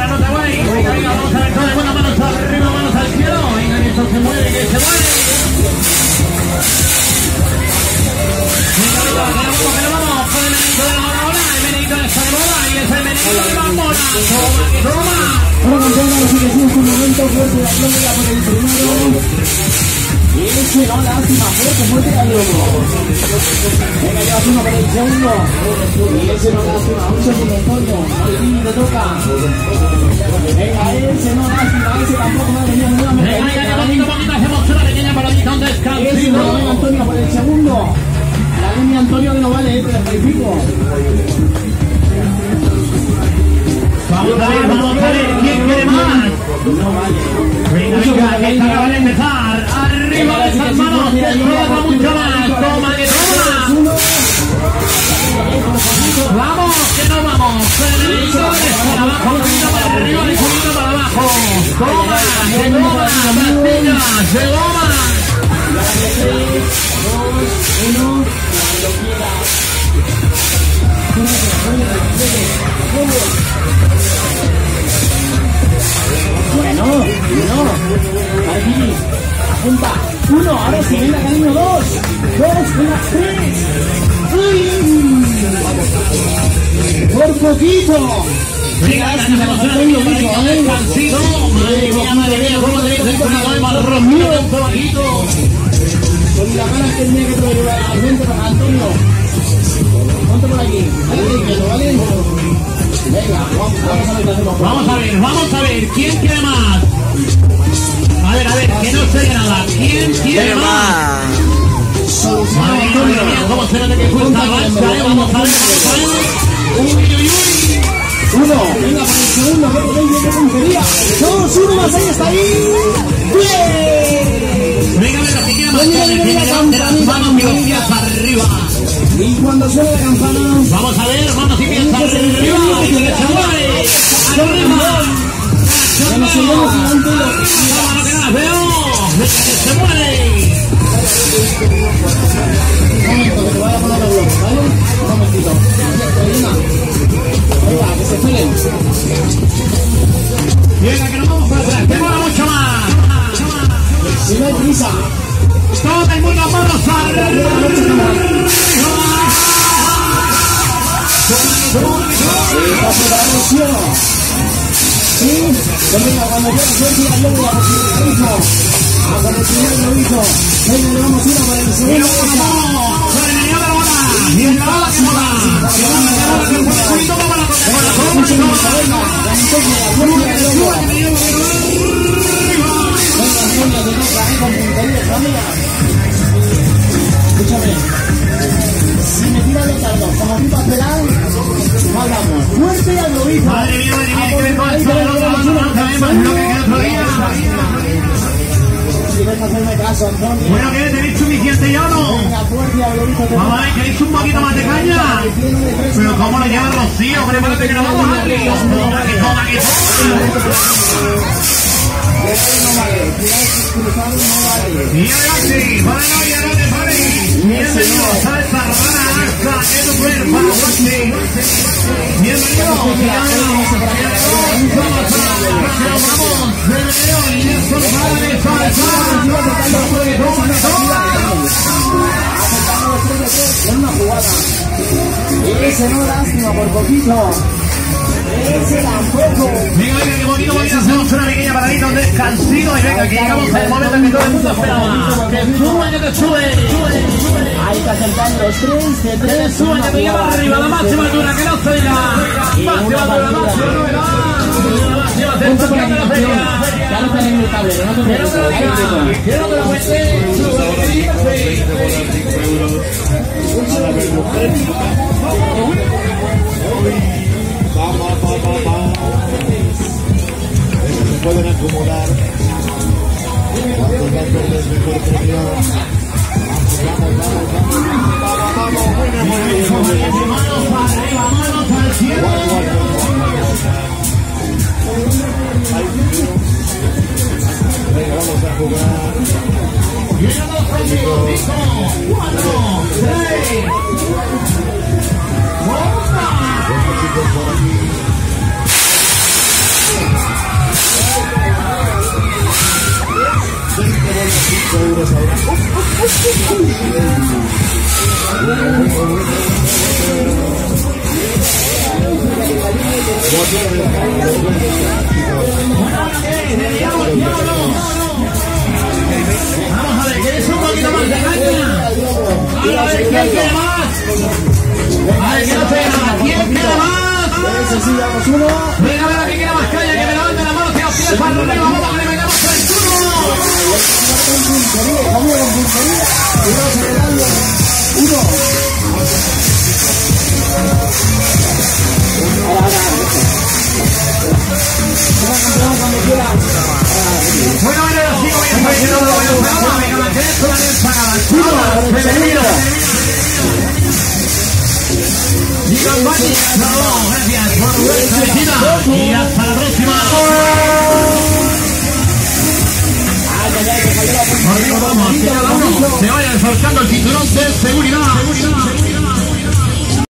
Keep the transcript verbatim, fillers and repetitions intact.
arriba, no te vayas. Venga, venga, vamos a ver todo el mundo, manos arriba, manos al cielo. Venga, que esto se mueve, que se mueve. Venga, venga, que nos vamos, que nos vamos. Con el menito de la bola, el menito está de bola y es el menito de bambola. Toma, que toma. Ahora campeona, así que sí, es un momento fuerte la gloria por el primero. Y ese no, lástima, fuerte, fuerte la gloria. Venga, ya uno por el segundo. Y ese no, lástima, un segundo Antonio. Martín te toca. Venga, ese no, lástima, ese tampoco va a venir nuevamente. Venga, venga, que poquito, poquito hacemos una pequeña paradita, un descanso. Ese no, venga Antonio por el segundo. La línea Antonio que no vale, eh, pero el pico. Vamos a ver, vamos a ver, ¿quién quiere más? No vale. Venga, venga, que esta acaba de empezar. Arriba de esas manos, que juega mucho más. Toma, que toma. Vamos, que no vamos. Federico, para abajo, un poquito para arriba, un poquito para abajo. Toma, que toma, Castilla, se goma. tres, dos, uno, cuando quieras. Bueno, uno, aquí, apunta, uno, ahora sí, venga cariño, dos, dos, venga, tres, uy, por poquito. Venga, lástima, nos ha venido mucho, ¿eh? Cansino, madre mía, madre mía, cómo tenéis que ser con el marrón mío, un poquito. Con la gana que tenía que traer al frente para Antonio. Ponte por aquí, ¿vale? Venga, vamos a ver qué hacemos. Vamos a ver, vamos a ver, ¿quién quiere más? A ver, a ver, que no se oye nada. ¿Quién quiere más? Madre mía, madre mía, cómo se nota que cuesta avanza, ¿eh? Vamos a ver, vamos a ver. Uy, uy, uy. Uno, venga por el segundo, que tenéis de puntería. Dos, uno más, ahí está ahí. ¡Bien! Venga, venga, si quiere más, que levante las manos y los pies arriba. Y cuando suene la campana, vamos a ver, manos y pies arriba. Y que se mueve. Arriba. ya nos seguimos adelante. Vamos, que no las veo. Que se mueve. Un momento, que te vaya a poner los globos, ¿vale? Un momentito. Venga, que se peleen. Venga, que nos vamos para atrás, que mola mucho más. Si no hay prisa. Todo el mundo, manos arriba. Esta preparación. Sí, venga, cuando yo suerte la gloria, porque lo hizo. Ah, con el primer lo hizo. Venga, le vamos a ir a por el segundo. Y el la bala que mola. Que va a meter ahora que un poquito para la escúchame, si me tiran los tardos como pipa pelada, no hablamos. Fuerte y al globito. Madre mía, madre mía, que me pasa el otro lado, no sabemos lo que queda otro día. Tienes que hacerme caso, Antonio. Bueno, ¿qué? ¿Tenéis suficiente ya o no? Venga, fuerte y al globito. Vamos a ver, ¿queréis un poquito más de caña? Pero ¿cómo lo lleva Rocío? Prepárate que nos vamos al río. Toma, que toma, que toma. Y adelante, para no, y adelante, para. Bienvenidos a esta rara hasta que tu cuerpo aguante. Bienvenidos, bienvenidos. Vamos a la vamos. Bienvenidos, y esto es para de salsa. Es una jugada. Ese no, lástima, por poquito. Ese tampoco. Venga, venga, que bonito, bonito. Hacemos una pequeña paradita, un descansito. Y venga, que llegamos al momento en que todo el mundo esperaba. Que sube, que te sube. Hay que acertar los tres, de Que tres, te sube, que te lleva arriba. La máxima altura, que no se diga. Máxima altura, máxima altura. Máxima sensación de la feria. Ya no tenemos el tablero, no te Que no te lo diga. Que no te lo cuente. Se pueden acomodar. Vamos, Manos arriba, manos al cielo. venga, vamos a jugar. Llegamos conmigo, cinco, cuatro, tres, Los chicos por aquí. Vamos a ver, ¿quieres un poquito más de caña? A ver, ¿quién quiere más? A ver, que no se vea nada. ¿Quién quiere más? Venga, a ver, ¿quién quiere más caña? Que me levante la mano, que os pies para arriba. Vamos, que le metamos el turno. Bueno, bueno, ahora sí, voy a estar llenando los buenos programas. Venga, la que es una alianza cada femenino. Y con Bani, no, gracias por vuestra visita y hasta la próxima. Nos vamos, que cada uno se vaya soltando el cinturón de seguridad.